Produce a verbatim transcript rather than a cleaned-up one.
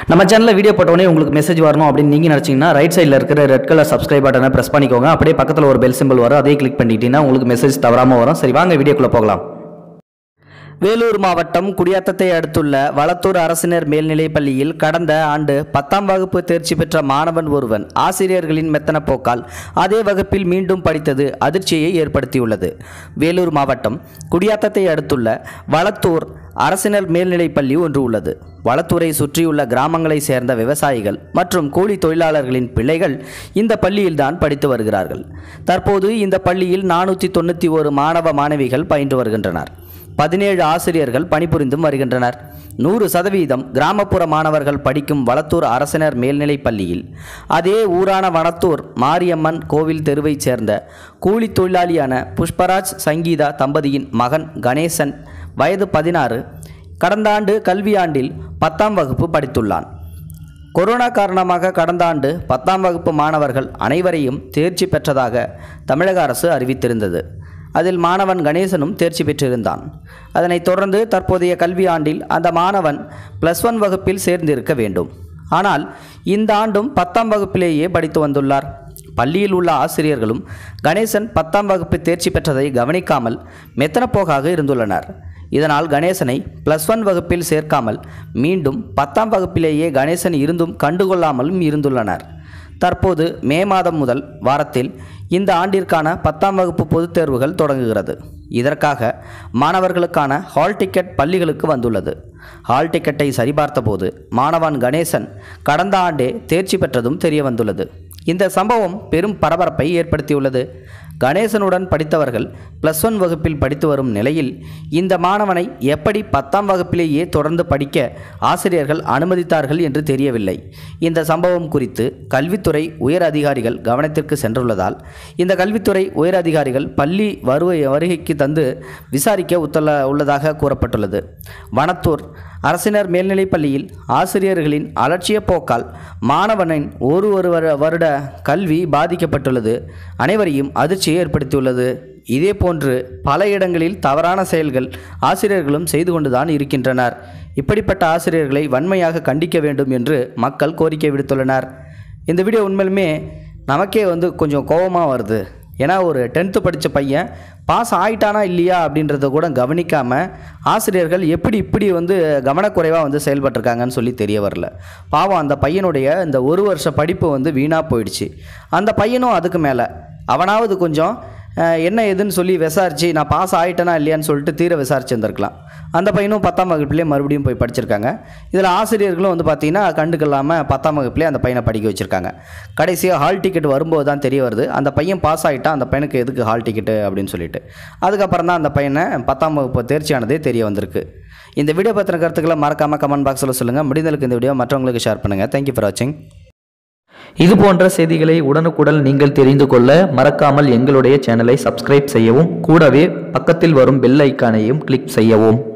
நம்ம சேனலில் வீடியோ போட்டோடனே உங்களுக்கு மெசேஜ் வரணும் அப்படின்னு நீங்கள் நினச்சிங்கன்னா ரைட் சைடில் இருக்கிற ரெட் கலர் சப்ஸ்கிரைப் பட்டனை ப்ரெஸ் பண்ணிக்கோங்க. அப்படியே பக்கத்தில் ஒரு பெல் சிம்பிள் வரும், அதையே கிளிக் பண்ணிக்கிட்டீங்கன்னா உங்களுக்கு மெசேஜ் தவறாமல் வரும். சரி, வாங்க வீடியோக்குள்ளே போகலாம். வேலூர் மாவட்டம் குடியாத்தத்தை அடுத்துள்ள வளத்தூர் அரசினர் மேல்நிலைப் பள்ளியில் கடந்த ஆண்டு பத்தாம் வகுப்பு தேர்ச்சி பெற்ற மாணவன் ஒருவன் ஆசிரியர்களின் மெத்தன போக்கால் அதே வகுப்பில் மீண்டும் படித்தது அதிர்ச்சியை ஏற்படுத்தியுள்ளது. வேலூர் மாவட்டம் குடியாத்தத்தை அடுத்துள்ள வளத்தூர் அரசினர் மேல்நிலைப் பள்ளி ஒன்று உள்ளது. வளத்தூரை சுற்றியுள்ள கிராமங்களை சேர்ந்த விவசாயிகள் மற்றும் கூலி தொழிலாளர்களின் பிள்ளைகள் இந்த பள்ளியில்தான் படித்து வருகிறார்கள். தற்போது இந்த பள்ளியில் நானூற்றி தொண்ணூற்றி ஒரு மாணவ மாணவிகள் பயின்று வருகின்றனர். பதினேழு ஆசிரியர்கள் பணிபுரிந்தும் வருகின்றனர். நூறு சதவீதம் கிராமப்புற மாணவர்கள் படிக்கும் வளத்தூர் அரசினர் மேல்நிலைப் பள்ளியில் அதே ஊரான வளத்தூர் மாரியம்மன் கோவில் தெருவைச் சேர்ந்த கூலி தொழிலாளியான புஷ்பராஜ் சங்கீதா தம்பதியின் மகன் கணேசன் வயது பதினாறு கடந்த ஆண்டு கல்வியாண்டில் பத்தாம் வகுப்பு படித்துள்ளான். கொரோனா காரணமாக கடந்த ஆண்டு பத்தாம் வகுப்பு மாணவர்கள் அனைவரையும் தேர்ச்சி பெற்றதாக தமிழக அரசு அறிவித்திருந்தது. அதில் மாணவன் கணேசனும் தேர்ச்சி பெற்றிருந்தான். அதனைத் தொடர்ந்து தற்போதைய கல்வி ஆண்டில் அந்த மாணவன் பிளஸ் ஒன் வகுப்பில் சேர்ந்திருக்க வேண்டும். ஆனால் இந்த ஆண்டும் பத்தாம் வகுப்பிலேயே படித்து வந்துள்ளார். பள்ளியில் உள்ள ஆசிரியர்களும் கணேசன் பத்தாம் வகுப்பு தேர்ச்சி பெற்றதை கவனிக்காமல் மெத்தனப்போக்காக இருந்துள்ளனர். இதனால் கணேசனை பிளஸ் ஒன் வகுப்பில் சேர்க்காமல் மீண்டும் பத்தாம் வகுப்பிலேயே கணேசன் இருந்தும் கண்டுகொள்ளாமலும் இருந்துள்ளனர். தற்போது மே மாதம் முதல் வாரத்தில் இந்த ஆண்டிற்கான பத்தாம் வகுப்பு பொதுத் தேர்வுகள் தொடங்குகிறது. இதற்காக மாணவர்களுக்கான ஹால் டிக்கெட் பள்ளிகளுக்கு வந்துள்ளது. ஹால் டிக்கெட்டை சரிபார்த்தபோது மாணவன் கணேசன் கடந்த ஆண்டே தேர்ச்சி பெற்றதும் தெரிய வந்துள்ளது. இந்த சம்பவம் பெரும் பரபரப்பை ஏற்படுத்தியுள்ளது. கணேசனுடன் படித்தவர்கள் பிளஸ் ஒன் வகுப்பில் படித்து வரும் நிலையில் இந்த மாணவனை எப்படி பத்தாம் வகுப்பிலேயே தொடர்ந்து படிக்க ஆசிரியர்கள் அனுமதித்தார்கள் என்று தெரியவில்லை. இந்த சம்பவம் குறித்து கல்வித்துறை உயர் அதிகாரிகள் கவனத்திற்கு சென்றுள்ளதால் இந்த கல்வித்துறை உயர் அதிகாரிகள் பள்ளி வருகை வருகைக்கு தந்து விசாரிக்க உத்தல உள்ளதாக கூறப்பட்டுள்ளது. வனத்தூர் அரசினர் மேல்நிலைப் பள்ளியில் ஆசிரியர்களின் அலட்சிய போக்கால் மாணவனின் ஒரு ஒரு வருட கல்வி பாதிக்கப்பட்டுள்ளது அனைவரையும் அதிர்ச்சியை ஏற்படுத்தியுள்ளது. இதேபோன்று பல இடங்களில் தவறான செயல்கள் ஆசிரியர்களும் செய்து கொண்டுதான் இருக்கின்றனர். இப்படிப்பட்ட ஆசிரியர்களை வன்மையாக கண்டிக்க வேண்டும் என்று மக்கள் கோரிக்கை விடுத்துள்ளனர். இந்த வீடியோ உண்மையிலுமே நமக்கே வந்து கொஞ்சம் கோபமாக வருது. ஏன்னா ஒரு டென்த்து படித்த பையன் பாஸ் ஆகிட்டானா இல்லையா அப்படின்றத கூட கவனிக்காமல் ஆசிரியர்கள் எப்படி இப்படி வந்து கவனக்குறைவாக வந்து செயல்பட்டிருக்காங்கன்னு சொல்லி தெரிய வரல. பாவம் அந்த பையனுடைய இந்த ஒரு வருஷ படிப்பு வந்து வீணாக போயிடுச்சு. அந்த பையனும் அதுக்கு மேலே அவனாவது கொஞ்சம் என்ன ஏதுன்னு சொல்லி விசாரித்து நான் பாஸ் ஆகிட்டேனா இல்லையான்னு சொல்லிட்டு தீர விசாரிச்சுருந்துருக்கலாம். அந்த பையனும் பத்தாம் வகுப்புலேயே மறுபடியும் போய் படிச்சிருக்காங்க. இதில் ஆசிரியர்களும் வந்து பார்த்திங்கன்னா கண்டுக்கல்லாமல் பத்தாம் வகுப்புலேயே அந்த பையனை படிக்க வச்சுருக்காங்க. கடைசியாக ஹால் டிக்கெட் வரும்போது தான் தெரிய வருது அந்த பையன் பாஸ் ஆகிட்டான், அந்த பையனுக்கு எதுக்கு ஹால் டிக்கெட்டு அப்படின்னு சொல்லிட்டு. அதுக்கப்புறம் தான் அந்த பையனை பத்தாம் வகுப்பு தேர்ச்சியானதே தெரிய வந்திருக்கு. இந்த வீடியோ பற்றின கருத்துக்களை மறக்காமல் கமெண்ட் பாக்ஸில் சொல்லுங்கள். முடிந்தளவுக்கு இந்த வீடியோ மற்றவங்களுக்கு ஷேர் பண்ணுங்கள். தேங்க்யூ ஃபார் வாட்சிங். இது போன்ற செய்திகளை உடனுக்குடன் நீங்கள் தெரிந்து கொள்ள மறக்காமல் எங்களுடைய சேனலை சப்ஸ்கிரைப் செய்யவும், கூடவே பக்கத்தில் வரும் பெல் ஐக்கானையும் கிளிக் செய்யவும்.